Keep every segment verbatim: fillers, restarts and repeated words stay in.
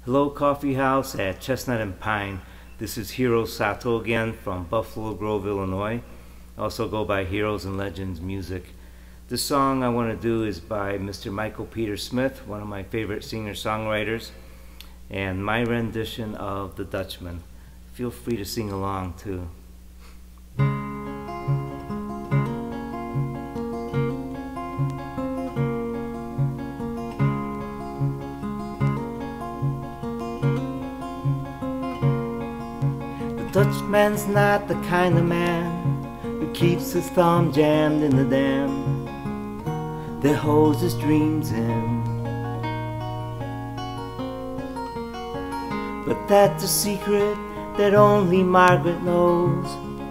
Hello, Coffee House at Chestnut Pine. This is Hiro Sato again from Buffalo Grove, Illinois. I also go by Heroes and Legends Music. This song I want to do is by Mister Michael Peter Smith, one of my favorite singer-songwriters, and my rendition of The Dutchman. Feel free to sing along too. Dutchman's not the kind of man who keeps his thumb jammed in the dam that holds his dreams in. But that's a secret that only Margaret knows.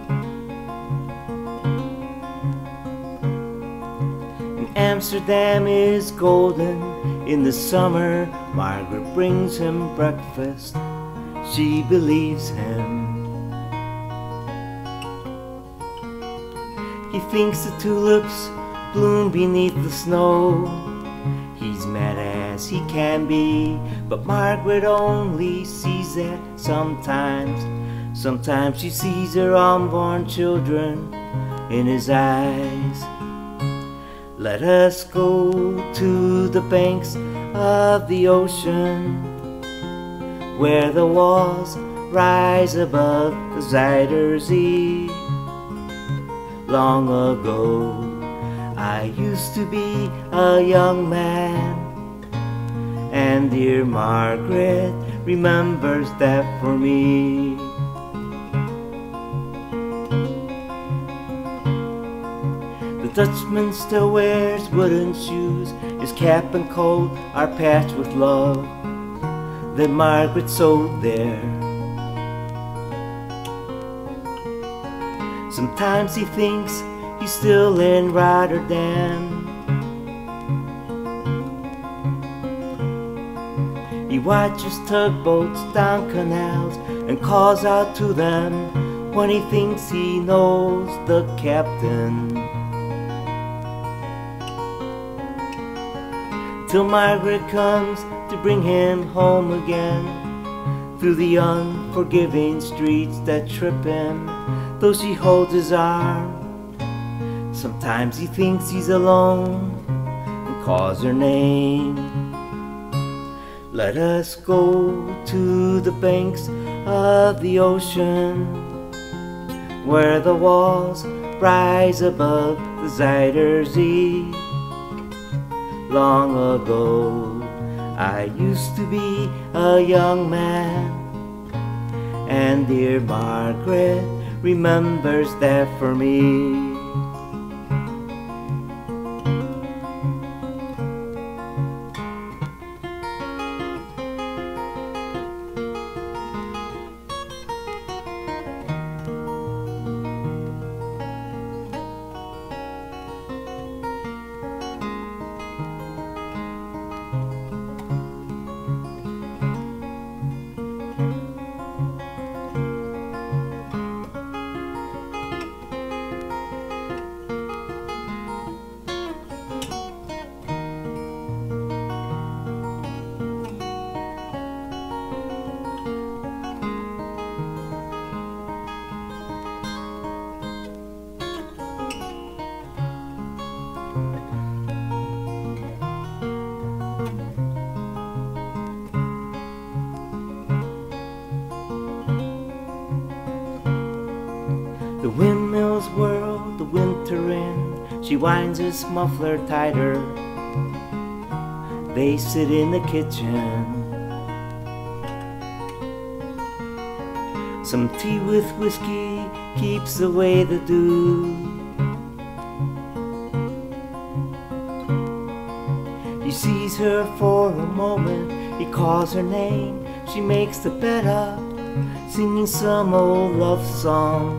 And Amsterdam is golden in the summer. Margaret brings him breakfast. She believes him. He thinks the tulips bloom beneath the snow. He's mad as he can be, but Margaret only sees that sometimes. Sometimes she sees her unborn children in his eyes. Let us go to the banks of the ocean, where the walls rise above the Zuider Zee. Long ago, I used to be a young man, and dear Margaret remembers that for me. The Dutchman still wears wooden shoes. His cap and coat are patched with love that Margaret sewed there. Sometimes he thinks he's still in Rotterdam. He watches tugboats down canals and calls out to them when he thinks he knows the captain. Till Margaret comes to bring him home again, through the unforgiving streets that trip him. Though she holds his arm, sometimes he thinks he's alone and calls her name. Let us go to the banks of the ocean, where the walls rise above the Zuider Zee. Long ago, I used to be a young man, and dear Margaret remembers that for me. The windmills whirl the winter in. She winds his muffler tighter. They sit in the kitchen. Some tea with whiskey keeps away the dew. He sees her for a moment. He calls her name. She makes the bed up, singing some old love song.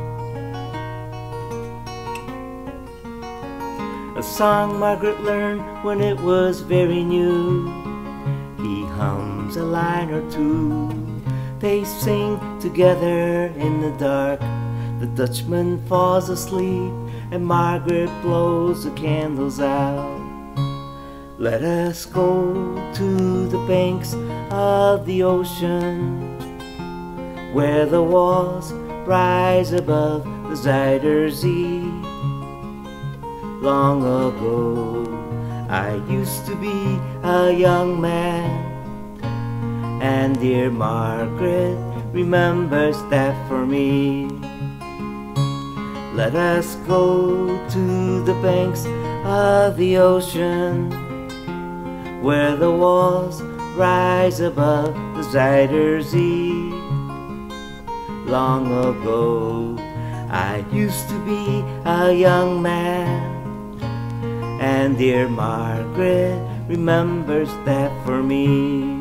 A song Margaret learned when it was very new. He hums a line or two. They sing together in the dark. The Dutchman falls asleep and Margaret blows the candles out. Let us go to the banks of the ocean, where the walls rise above the Zuider Zee. Long ago, I used to be a young man, and dear Margaret remembers that for me. Let us go to the banks of the ocean, where the walls rise above the Zuider Zee. Long ago, I used to be a young man, and dear Margaret remembers that for me.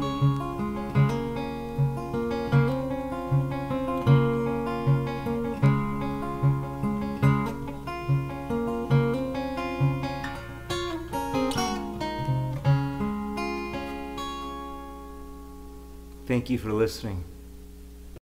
Thank you for listening.